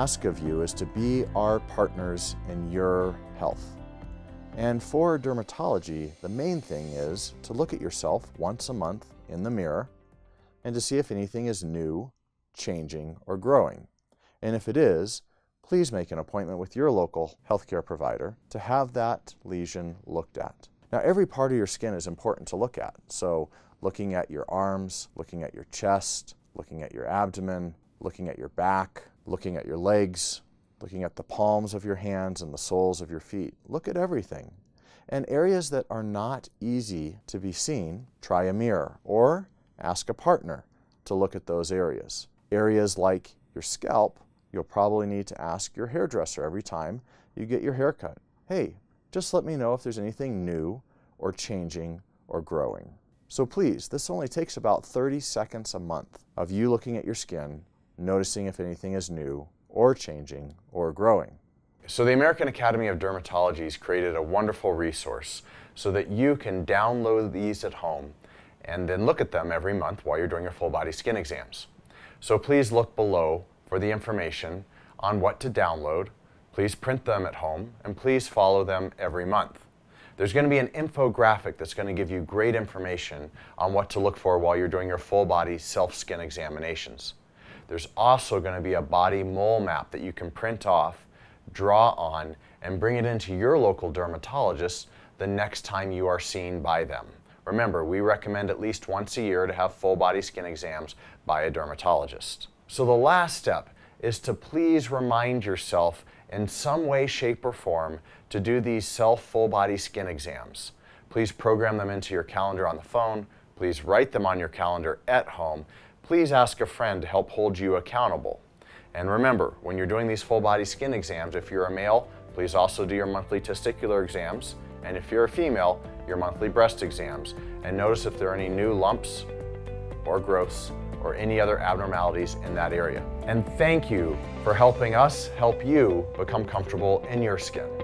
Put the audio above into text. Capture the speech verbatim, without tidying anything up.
ask of you is to be our partners in your health. And for dermatology, the main thing is to look at yourself once a month in the mirror and to see if anything is new, changing, or growing. And if it is, please make an appointment with your local healthcare provider to have that lesion looked at. Now, every part of your skin is important to look at. So looking at your arms, looking at your chest, looking at your abdomen, looking at your back, looking at your legs, looking at the palms of your hands and the soles of your feet. Look at everything. And areas that are not easy to be seen, try a mirror or ask a partner to look at those areas. Areas like your scalp, you'll probably need to ask your hairdresser every time you get your hair cut. Hey, just let me know if there's anything new or changing or growing. So please, this only takes about thirty seconds a month of you looking at your skin, noticing if anything is new or changing or growing. So the American Academy of Dermatology has created a wonderful resource so that you can download these at home and then look at them every month while you're doing your full body skin exams. So please look below for the information on what to download. Please print them at home and please follow them every month. There's going to be an infographic that's going to give you great information on what to look for while you're doing your full body self-skin examinations. There's also going to be a body mole map that you can print off, draw on, and bring it into your local dermatologist the next time you are seen by them. Remember, we recommend at least once a year to have full body skin exams by a dermatologist. So the last step is to please remind yourself in some way, shape, or form to do these self full body skin exams. Please program them into your calendar on the phone. Please write them on your calendar at home. Please ask a friend to help hold you accountable. And remember, when you're doing these full body skin exams, if you're a male, please also do your monthly testicular exams. And if you're a female, your monthly breast exams. And notice if there are any new lumps or growths or any other abnormalities in that area. And thank you for helping us help you become comfortable in your skin.